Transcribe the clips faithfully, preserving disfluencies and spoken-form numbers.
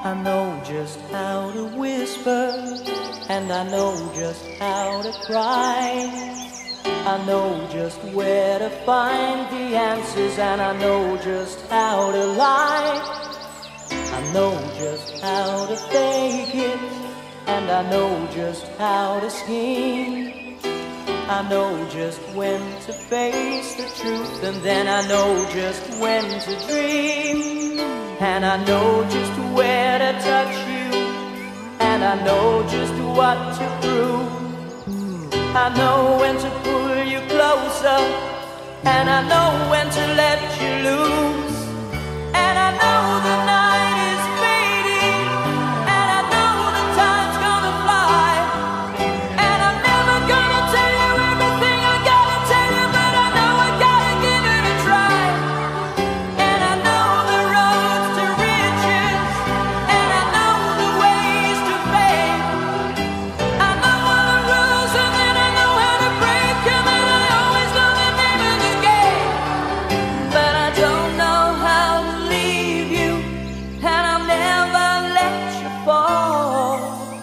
I know just how to whisper, and I know just how to cry. I know just where to find the answers, and I know just how to lie. I know just how to fake it, and I know just how to scheme. I know just when to face the truth, and then I know just when to dream. And I know just where to touch you, and I know just what to prove. I know when to pull you closer, and I know when to let you loose. And I know the night is fading, and I know the time's gonna fly. And I'm never gonna tell you everything I gotta tell you, but I know I gotta give it a try. And I know the roads to riches, and I know the ways to fame. I know all the rules, and then I know how to break them, and I always know the name of the game. But I don't know how to leave you, and I'll never let you fall.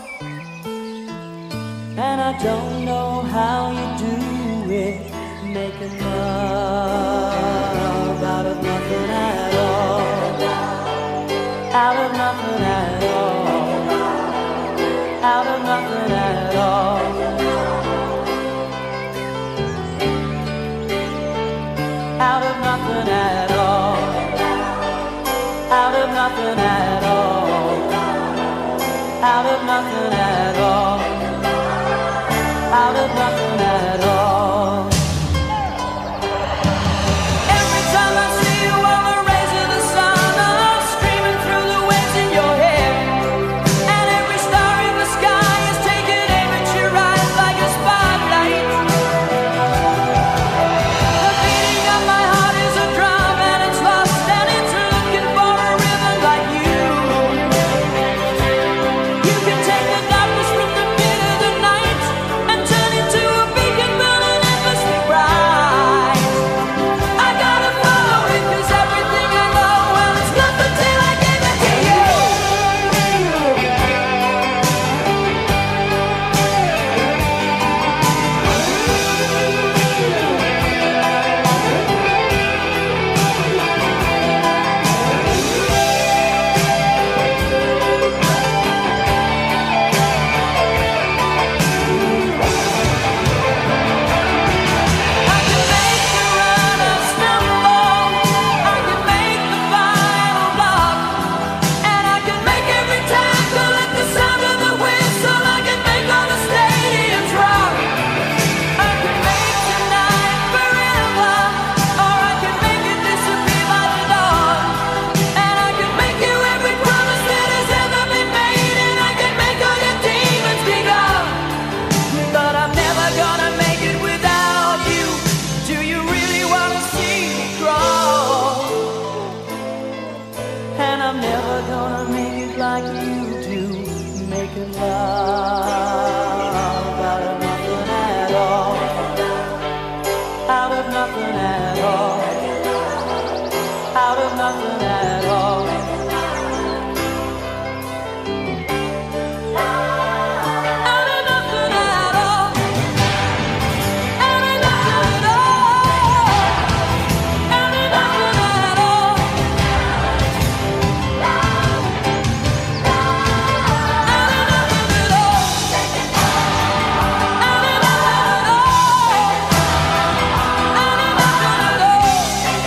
And I don't know how you do it, making love out of nothing at all. Out of nothing at all. Out of nothing at all. Out of nothing at all. Out of nothing at all. Out of nothing at all. Out of nothing at all. Every time I see you on the rays of the sun, I'm streaming through the waves in your hair. And every star in the sky is taking aim at your eyes like a spotlight. The beating of my heart is a drum, and it's lost, and it's looking for a rhythm like you. You can take the darkness from the pit of the night and turn it to a beacon burning endlessly bright. I gotta follow it, 'cause everything I know, well, it's nothing till I give it to you. I can make the runner stumble, I can make the final block, and I can make every tackle at the sound of the whistle. I can make all the stadiums rock. I can make tonight forever, or I can make it disappear by the dawn. And I can make you every promise that has ever been made, and I can make all your demons be gone. But I'm never gonna make it without you. Do you really wanna see me crawl? And I'm never gonna make it like you do, making love out of nothing at all. Out of nothing at all. Out of nothing at all. Out of nothing at all. Out of nothing at all. Out of nothing at all. Out of nothing at all. Out of nothing at all. Out of nothing at all.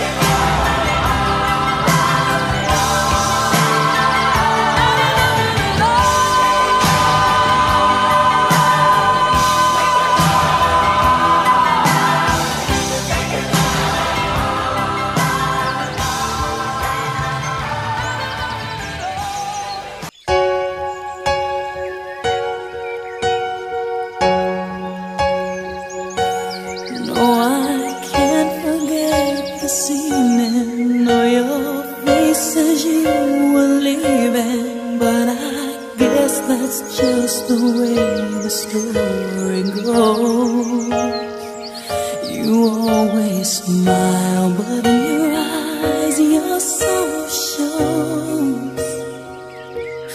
No, I can't forget this evening, or your face as you were leaving. But I guess that's just the way the story goes. You always smile, but in your eyes you're so sure.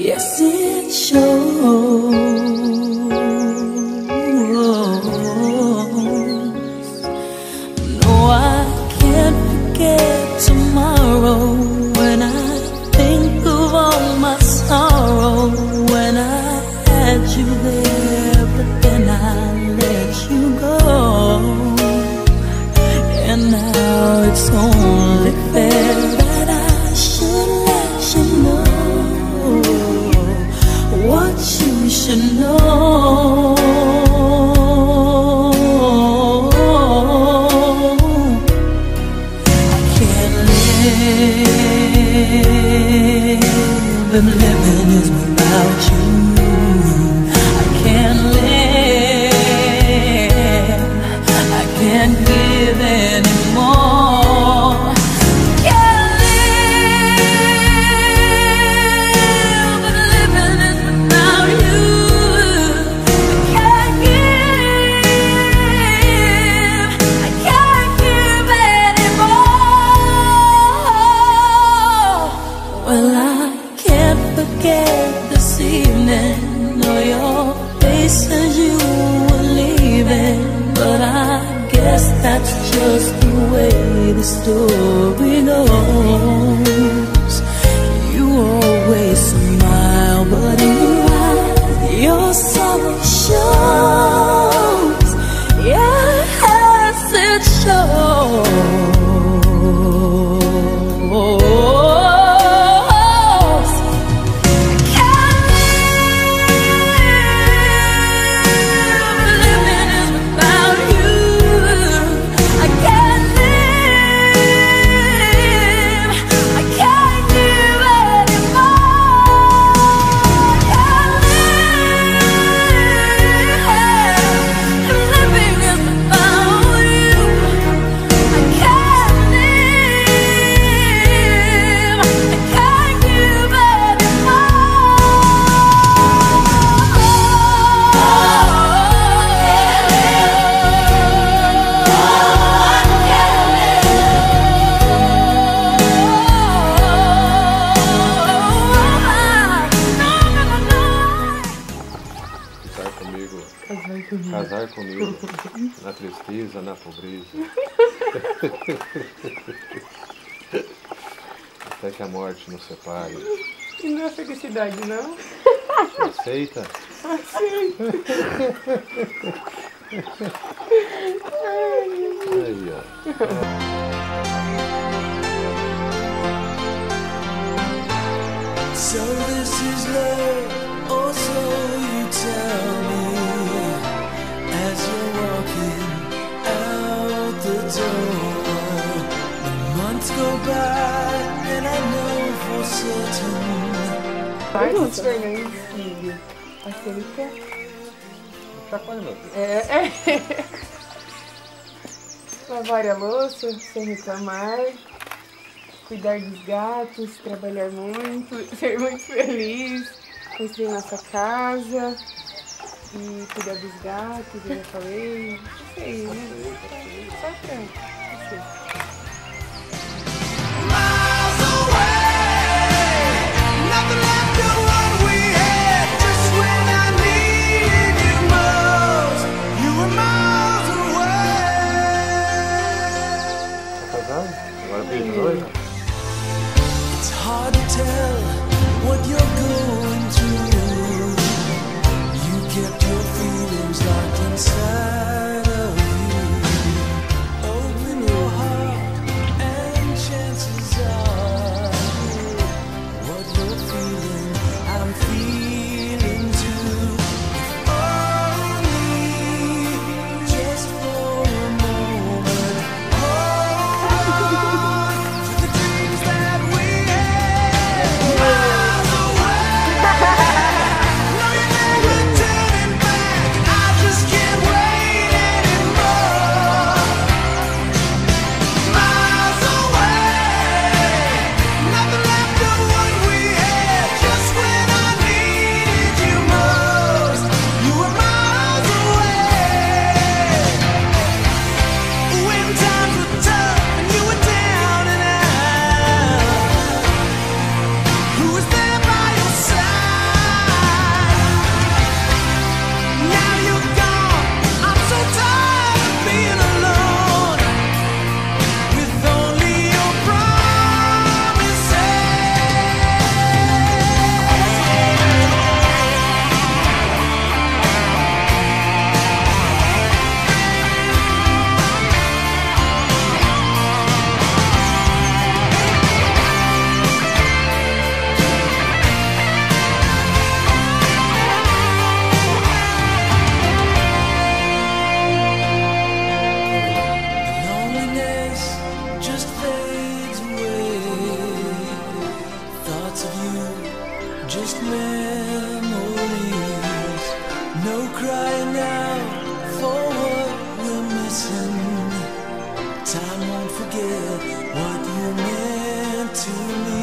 Yes, it shows. No, I can't forget tomorrow when I think of all my sorrow. When I had you there, but then I let you go. And now it's only fair that I should let you know what you should know. I can't live, and living is without you. I can't live, I can't give anymore. Can't live, but living is without you. I can't give, I can't give anymore. Well, I can't forget this evening, or your face as you were leaving. But I guess that's just the way the story goes. You always smile, but in your eyes your sorrow shows. Yes, it shows. Casar comigo, na tristeza, na pobreza, até que a morte nos separe. E não é felicidade, não? Você aceita? Aceito. Aí, ó. So this is love, or so you tell me, as you're walking out the door. The months go by and I know for certain. Marcos Fernandes Filho. Aceita? Chacoalha, meu filho. É, é. Lavar a louça sem reclamar. Cuidar dos gatos, trabalhar muito, ser muito feliz, construir nossa casa e cuidar dos gatos, eu já falei. Não sei, né? Só pra você. Tá casado? Agora beijo noiva? It's hard to tell what you're going through. You kept your feelings locked inside of you. Open your heart and chances are what you're feeling, I'm feeling too. Only just for a moment. Hold on to the dreams that we had. Miles away. you, just memories. No crying out for what we're missing. Time won't forget what you meant to me.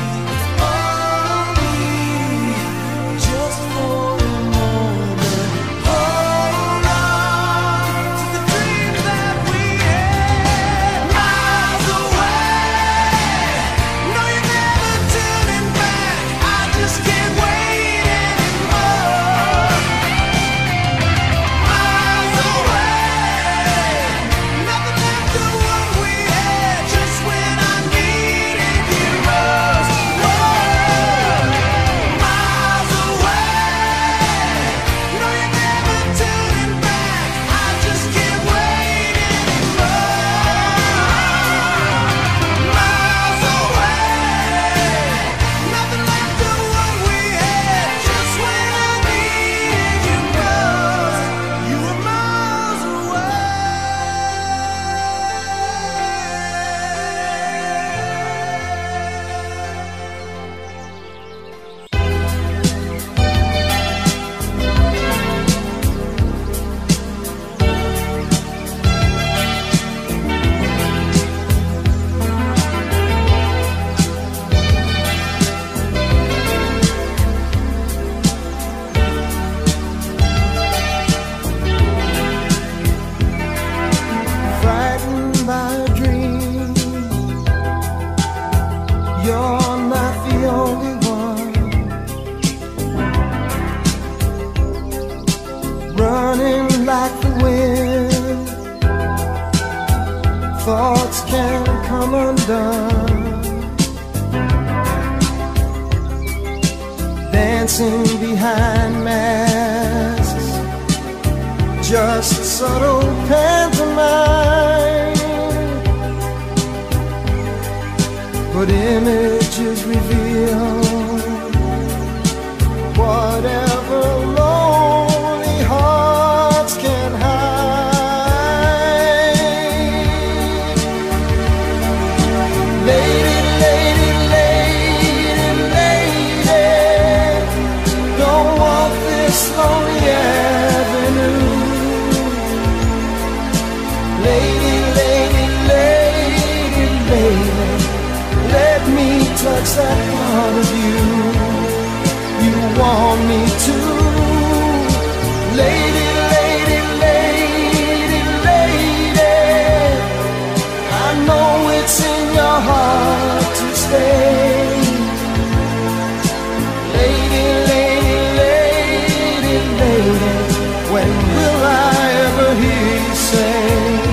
Only just for a moment, hold on to the dream that we had. Miles away, no, you're never turning back. I just can't wait anymore. Miles away, nothing left of what we had. Just when I needed you most. Whoa. Miles away, no, you're never turning back. I just can't wait anymore. Miles away, nothing left of what we had. Just when I needed you most, you were miles away. Frightened by a dream, you're not the only one. Running like the wind, thoughts can come undone. Dancing behind masks, just subtle pantomime, but images reveal whatever lonely hearts can hide. Lady, lady, lady, lady, don't walk this lonely avenue. Lady, lady, lady, lady, let me touch that part of you you want me to. Lady, lady, lady, lady, I know it's in your heart to stay. Lady, lady, lady, lady, when will I ever hear you say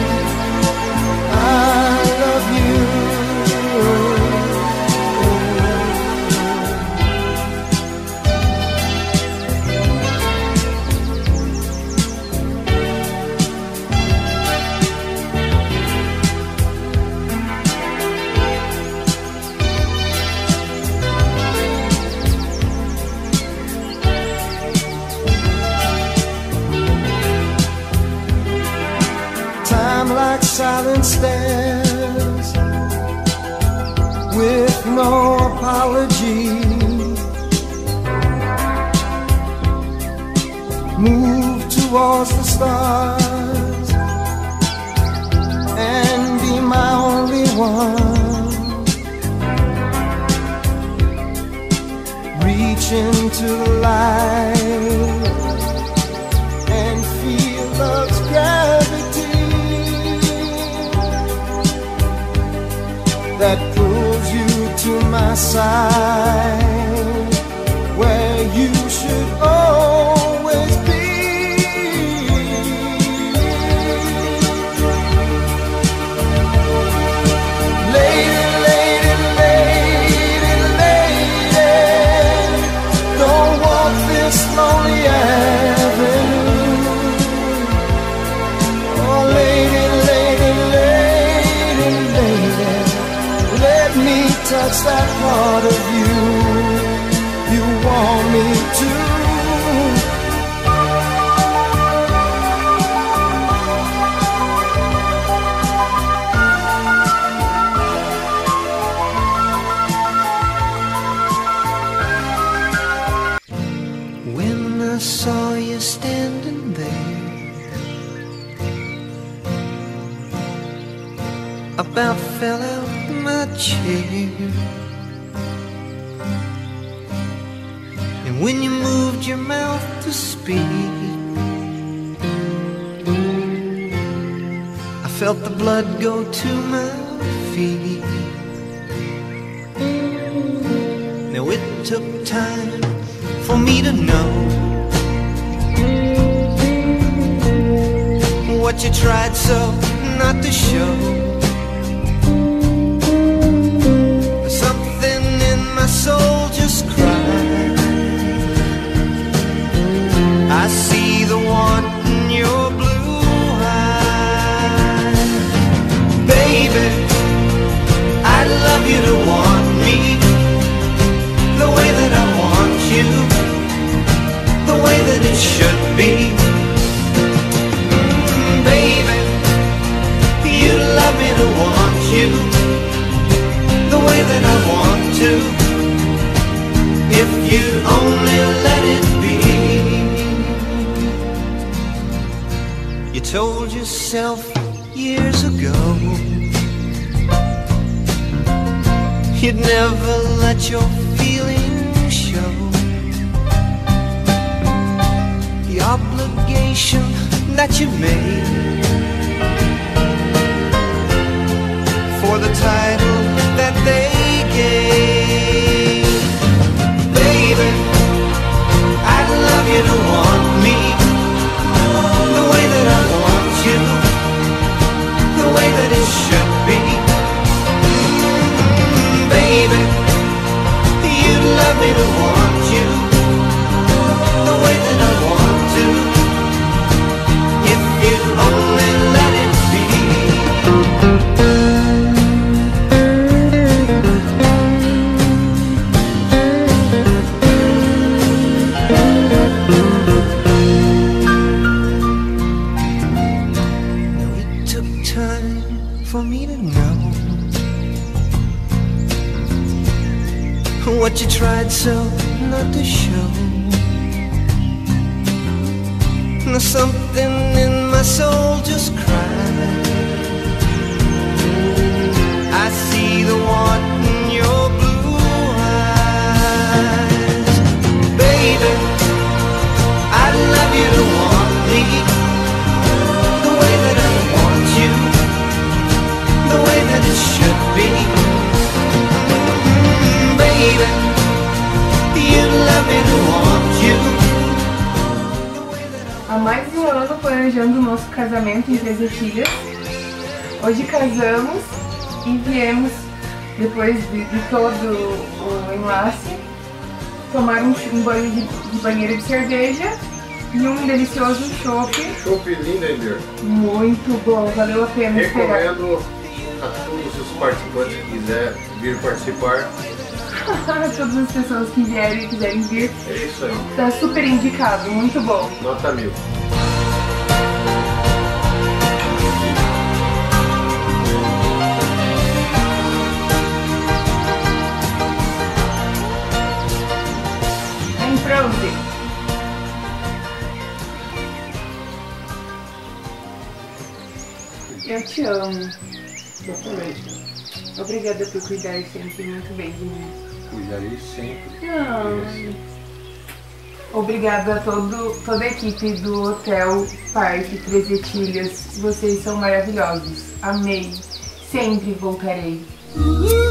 I love you? Time like silent stairs, with no apology, move towards the stars and be my only one. Reach into the light and feel love's gravity that pulls you to my side, where you should always be. Lady, lady, lady, lady, don't walk this lonely avenue. Oh, lady, lady, lady, lady, let me touch that part of you you want me to. saw you standing there, about fell out my chair. And when you moved your mouth to speak, I felt the blood go to my feet. Now it took time for me to know what you tried so not to show. Something in my soul just cried. I see the want in your blue eyes. Baby, I'd love you to want me the way that I want you, the way that it should be. Mm, baby, you'd love me to want you the way that I want to, if you'd only let it be. You told yourself years ago you'd never let your feelings show. The obligation that you made for the title that they gave. Baby, I'd love you to want me the way that I want you, the way that it should be. Mm, baby, you'd love me to want you the way that I want to, if you'd only let it be. For me to know what you tried so not to show. Now something in my soul just cried. I see the want in your blue eyes. Baby, I'd love you to want me the way that I want you, the way that it should be. Mm, baby, you'd love me to want you. Há mais de um ano planejando o nosso casamento em Três Etilhas. Hoje casamos e viemos, depois de, de todo o enlace, tomar um, um banho de, de banheira de cerveja e um delicioso chopp. Chopp lindo, Emir. Muito bom, valeu a pena esperar. Recomendo a todos os participantes que quiserem vir participar. Todas as pessoas que vierem e quiserem vir. É isso aí. Tá super indicado, muito bom. Nota mil. Em Frozen. Eu te amo. Exatamente. Obrigada por cuidar sempre muito bem de mim. Cuidarei sempre. Não. Obrigada a todo, toda a equipe do Hotel Parque Três Etilhas. Vocês são maravilhosos. Amei. Sempre voltarei.